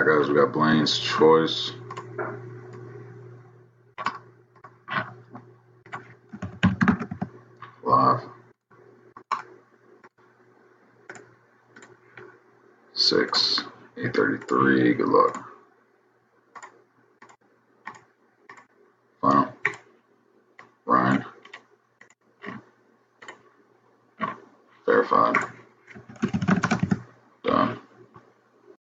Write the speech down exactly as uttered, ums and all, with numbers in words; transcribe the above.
Alright guys, we got Blaine's choice. Live. Six, eight thirty-three, good luck. Final. Ryan. Verified.